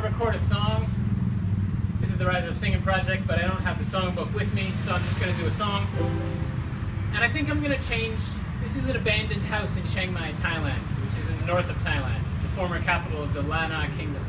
to record a song. This is the Rise Up Singing project, but I don't have the songbook with me, so I'm just going to do a song. And I think I'm going to change. This is an abandoned house in Chiang Mai, Thailand, which is in the north of Thailand. It's the former capital of the Lanna Kingdom,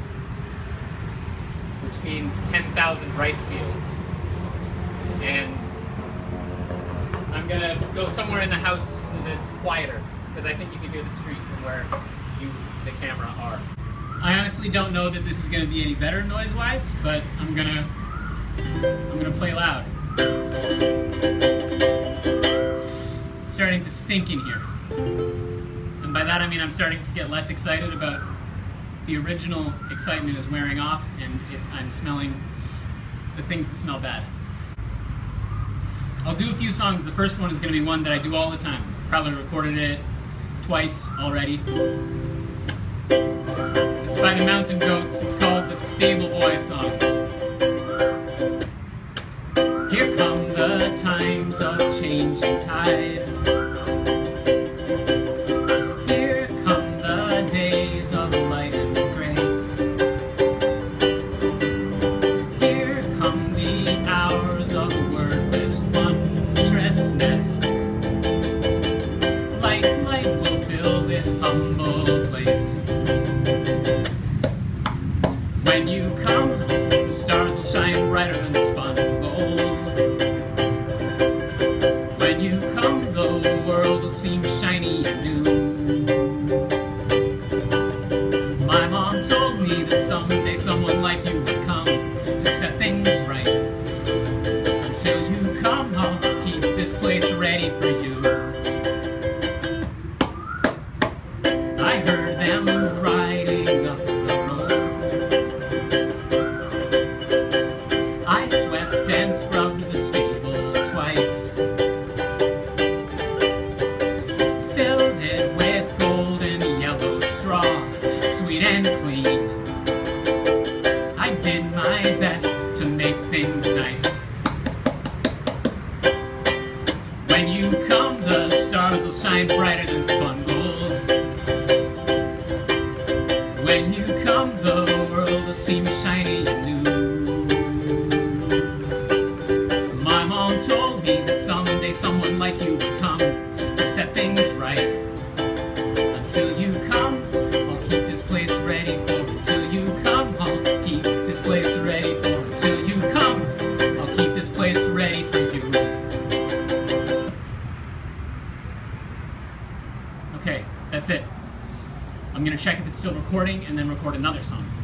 which means 10,000 rice fields. And I'm going to go somewhere in the house that's quieter, because I think you can hear the street from where you, the camera, are. I honestly don't know that this is going to be any better noise-wise, but I'm gonna play loud. It's starting to stink in here. And by that I mean I'm starting to get less excited about the original excitement is wearing off, and I'm smelling the things that smell bad. I'll do a few songs. The first one is going to be one that I do all the time. Probably recorded it twice already. It's by the Mountain Goats. It's called the Stable Boy Song. Here come the times of changing tide. Here come the days of light and grace. Here come the hours of wordless wondrousness. Light will fill this humble place. When you come, the stars will shine brighter than spun gold. When you come, the world will seem shiny and new. My mom told me that someday someone like you would come to set things right. Until you come, I'll keep this place ready for you. I heard them riding up the road. I swept and scrubbed the stable twice. Filled it with golden yellow straw, sweet and clean. I did my best to make things nice. When you come, the stars will shine brighter than spun gold. When you come, the world will seem shiny and new. My mom told me that someday someone like you would come to set things right. Until you come, I'll keep this place ready for. Until you come, I'll keep this place ready for. Until you come, I'll keep this place ready for you. Okay, that's it. I'm going to check if it's still recording and then record another song.